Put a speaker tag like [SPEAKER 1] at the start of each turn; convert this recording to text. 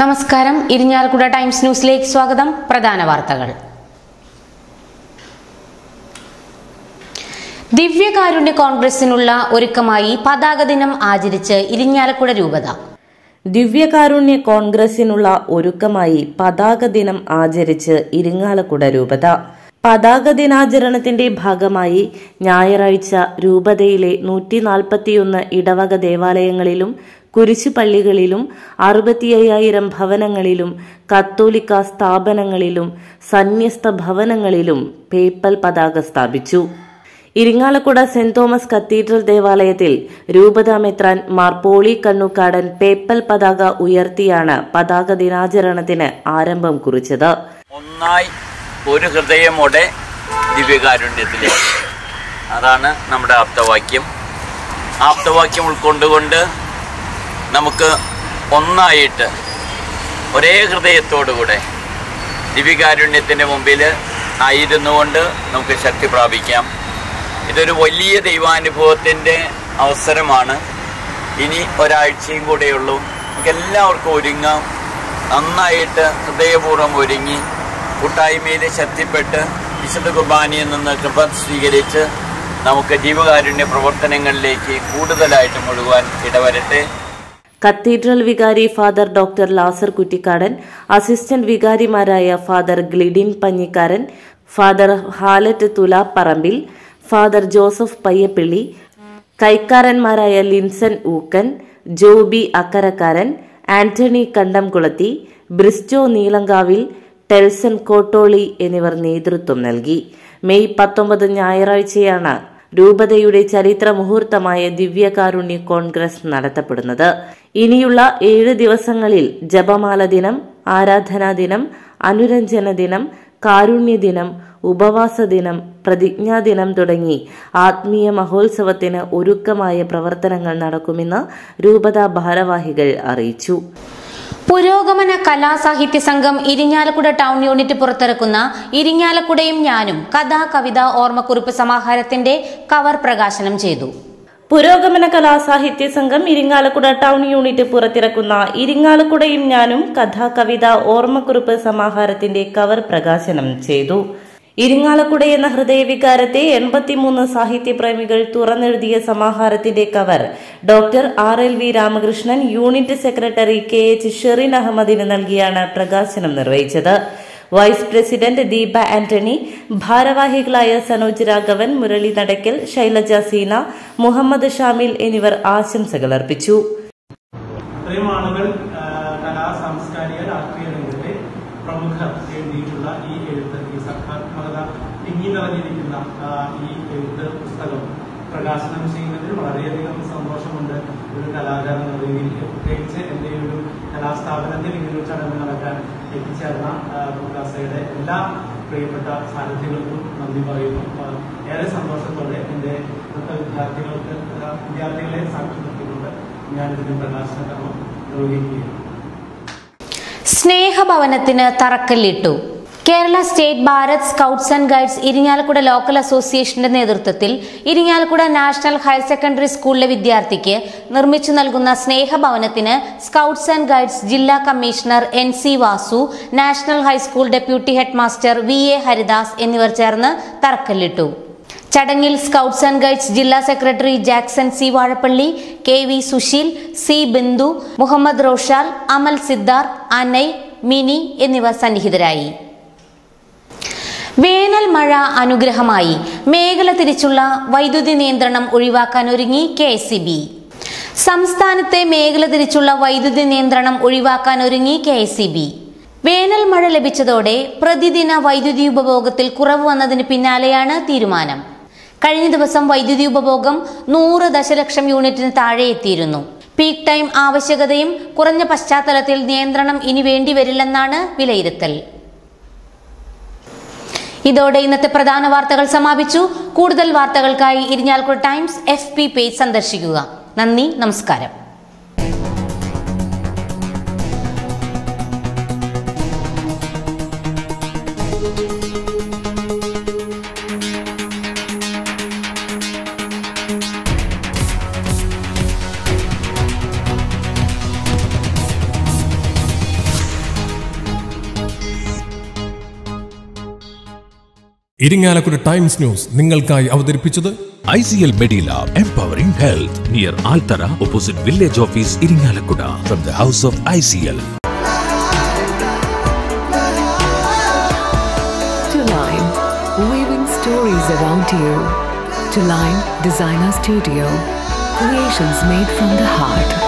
[SPEAKER 1] നമസ്കാരം. ഇരിഞ്ഞാലക്കുട ടൈംസ് ന്യൂസിലേക്ക് സ്വാഗതം. പ്രധാന വാർത്തകൾ. ദിവ്യകാരുണ്യ കോൺഗ്രസിനുള്ള ഒരുക്കമായി പതാക ദിനം ആചരിച്ച് ഇരിഞ്ഞാലക്കുട രൂപത.
[SPEAKER 2] ദിവ്യകാരുണ്യ കോൺഗ്രസിനുള്ള ഒരുക്കമായി പതാക ദിനം ആചരിച്ച് ഇരിങ്ങാലക്കുട രൂപത. പതാക ദിനാചരണത്തിന്റെ ഭാഗമായി ഞായറാഴ്ച രൂപതയിലെ 141 ഇടവക ദേവാലയങ്ങളിലും കുരിശുപള്ളികളിലും 65,000 ഭവനങ്ങളിലും കത്തോലിക്ക സ്ഥാപനങ്ങളിലും സന്യസ്ത ഭവനങ്ങളിലും പേപ്പൽ പതാക സ്ഥാപിച്ചു. ഇരിങ്ങാലക്കുട സെന്റ് തോമസ് കത്തീഡ്രൽ ദേവാലയത്തിൽ രൂപത മെത്രാൻ മാർ പോളി കണ്ണൂക്കാടൻ പേപ്പൽ പതാക ഉയർത്തിയാണ് പതാക ദിനാചരണത്തിന് ആരംഭം കുറിച്ചത്.
[SPEAKER 3] ഒന്നായി ഒരു ഹൃദയമോടെ ദിവ്യകാരുണ്യത്തിലേക്ക്, അതാണ് നമ്മുടെ ആപ്തവാക്യം ഉൾക്കൊണ്ടുകൊണ്ട് നമുക്ക് ഒന്നായിട്ട് ഒരേ ഹൃദയത്തോടുകൂടെ ദിവ്യകാരുണ്യത്തിൻ്റെ മുമ്പിൽ ആയിരുന്നുകൊണ്ട് നമുക്ക് ശക്തി പ്രാപിക്കാം. ഇതൊരു വലിയ ദൈവാനുഭവത്തിൻ്റെ അവസരമാണ്. ഇനി ഒരാഴ്ചയും കൂടെയുള്ളൂ. നമുക്കെല്ലാവർക്കും ഒരുങ്ങാം. നന്നായിട്ട് ഹൃദയപൂർവ്വം ഒരുങ്ങി കൂട്ടായ്മയിൽ ശക്തിപ്പെട്ട് വിശുദ്ധ കുർബാനയിൽ നിന്ന് കൃപ സ്വീകരിച്ച് നമുക്ക് ജീവകാരുണ്യ പ്രവർത്തനങ്ങളിലേക്ക് കൂടുതലായിട്ട് മുഴുവാൻ ഇടവരട്ടെ.
[SPEAKER 2] കത്തീഡ്രൽ വികാരി father doctor Lazar Kuttikkadan, assistant വികാരിമാരായ father Glidin Panjikkaran, father Hallet Thulapparambil, father Joseph Payyappilly, കൈക്കാരന്മാരായ ലിൻസൺ ഊക്കൻ, ജോബി അക്കരക്കാരൻ, ആന്റണി കണ്ടംകുളത്തി, ബ്രിസ്റ്റോ നീലങ്കാവിൽ, ടെൽസൺ കോട്ടോളി എന്നിവർ നേതൃത്വം നൽകി. മെയ് 19 ഞായറാഴ്ചയാണ് രൂപതയുടെ ചരിത്ര മുഹൂർത്തമായ ദിവ്യകാരുണ്യ കോൺഗ്രസ് നടത്തപ്പെടുന്നത്. ഇനിയുള്ള 7 ദിവസങ്ങളിൽ ജപമാല ദിനം, ആരാധനാ ദിനം, അനുരഞ്ജന ദിനം, കാരുണ്യ ദിനം, ഉപവാസ ദിനം, പ്രതിജ്ഞാ ദിനം തുടങ്ങി ആത്മീയ മഹോത്സവത്തിന് ഒരുക്കമായ പ്രവർത്തനങ്ങൾ നടക്കുമെന്ന് രൂപത ഭാരവാഹികൾ അറിയിച്ചു.
[SPEAKER 1] പുരോഗമന കലാസാഹിത്യ സംഘം ഇരിഞ്ഞാലക്കുട ടൗൺ യൂണിറ്റ് പുറത്തിറക്കുന്ന ഇരിഞ്ഞാലക്കുടയും ഞാനും കഥാ കവിത ഓർമ്മക്കുറിപ്പ് സമാഹാരത്തിന്റെ കവർ പ്രകാശനം ചെയ്തു.
[SPEAKER 2] പുരോഗമന കലാസാഹിത്യ സംഘം ഇരിങ്ങാലക്കുട ടൗൺ യൂണിറ്റ് പുറത്തിറക്കുന്ന ഇരിങ്ങാലക്കുടയും ഞാനും കഥാ കവിത ഓർമ്മക്കുറിപ്പ് സമാഹാരത്തിന്റെ കവർ പ്രകാശനം ചെയ്തു. ഇരിങ്ങാലക്കുട എന്ന ഹൃദയവികാരത്തെ 83 സാഹിത്യപ്രേമികൾ തുറന്നെഴുതിയ സമാഹാരത്തിന്റെ cover doctor RLV Ramakrishnan unit secretary KH Sherin അഹമ്മദിന് നൽകിയാണ് പ്രകാശനം നിർവഹിച്ചത്. വൈസ് പ്രസിഡന്റ് ദീപ ആന്റണി, ഭാരവാഹികളായ സനോജ് രാഘവൻ, മുരളി നടക്കൽ, ശൈലജ സീന, മുഹമ്മദ് ഷാമിൽ എന്നിവർ ആശംസകൾ അർപ്പിച്ചു.
[SPEAKER 4] സാംസ്കാരിക രാഷ്ട്രീയ രംഗത്തെ പ്രമുഖർ എഴുതിയിട്ടുള്ള ഈ എഴുത്ത്, ഈ സർഗാത്മകത തിങ്ങി നിറഞ്ഞിരിക്കുന്ന ഈ എഴുത്ത് പുസ്തകം പ്രകാശനം ചെയ്യുന്നതിൽ വളരെയധികം സന്തോഷമുണ്ട്. ഒരു കലാകാരൻ എന്ന രീതിയിൽ, പ്രത്യേകിച്ച് എൻ്റെ ഒരു കലാസ്ഥാപനത്തിൽ ഇങ്ങനൊരു ചടങ്ങ് നടക്കാൻ എത്തിച്ചേർന്ന പ്രകാശയുടെ എല്ലാ പ്രിയപ്പെട്ട സാന്നിധ്യങ്ങൾക്കും നന്ദി പറയുന്നു. ഏറെ സന്തോഷത്തോടെ എൻ്റെ വിദ്യാർത്ഥികളെ സാക്ഷി നിർത്തിക്കൊണ്ട് ഞാനിതിന് പ്രകാശന കർമ്മം നിർവഹിക്കുകയാണ്.
[SPEAKER 1] സ്നേഹഭവനത്തിന് തറക്കല്ലിട്ടു. Kerala state Bharat scouts and guides Irinjalakuda local അസോസിയേഷന്റെ നേതൃത്വത്തിൽ ഇരിഞ്ഞാലക്കുട നാഷണൽ ഹയർ സെക്കൻഡറി സ്കൂളിലെ വിദ്യാർത്ഥിക്ക് നിർമ്മിച്ചു നൽകുന്ന സ്നേഹഭവനത്തിന് സ്കൗട്ട്സ് ആൻഡ് ഗൈഡ്സ് ജില്ലാ commissioner NC Vasu, national high school deputy head master VA Haridas എന്നിവർ ചേർന്ന് തറക്കല്ലിട്ടു. ചടങ്ങിൽ സ്കൗട്ട്സ് ആൻഡ് ഗൈഡ്സ് ജില്ലാ secretary Jackson C Vazhappally, KV Susheel, C Bindu, Muhammad Roshal, Amal Siddhar, Anai, Mini എന്നിവർ സന്നിഹിതരായി. വേനൽ മഴ അനുഗ്രഹമായി. മേഖല തിരിച്ചുള്ള വൈദ്യുതി നിയന്ത്രണം ഒഴിവാക്കാൻ ഒരുങ്ങി KSEB. സംസ്ഥാനത്തെ മേഖല തിരിച്ചുള്ള വൈദ്യുതി നിയന്ത്രണം ഒഴിവാക്കാൻ ഒരുങ്ങി KSEB. വേനൽ മഴ ലഭിച്ചതോടെ പ്രതിദിന വൈദ്യുതി ഉപഭോഗത്തിൽ കുറവ് വന്നതിന് പിന്നാലെയാണ് തീരുമാനം. കഴിഞ്ഞ ദിവസം വൈദ്യുതി ഉപഭോഗം 100 ദശലക്ഷം യൂണിറ്റിന് താഴെ എത്തിയിരുന്നു. പീക്ക് ടൈം ആവശ്യകതയും കുറഞ്ഞ പശ്ചാത്തലത്തിൽ നിയന്ത്രണം ഇനി വേണ്ടിവരില്ലെന്നാണ് വിലയിരുത്തൽ. ഇതോടെ ഇന്നത്തെ പ്രധാന വാർത്തകൾ സമാപിച്ചു. കൂടുതൽ വാർത്തകൾക്കായി ഇരിഞ്ഞാലക്കുട ടൈംസ് FB പേജ് സന്ദർശിക്കുക. നന്ദി, നമസ്കാരം.
[SPEAKER 5] ഇരിങ്ങാലക്കുട ടൈംസ് ന്യൂസ് നിങ്ങൾക്കായി അവതരിപ്പിച്ചത്
[SPEAKER 6] ICL Medilab, empowering health, near Altara, opposite Village Office, Iringalakkuda, from the house of ICL.
[SPEAKER 7] To Line, weaving stories around you. To Line Designer Studio, creations made from the heart.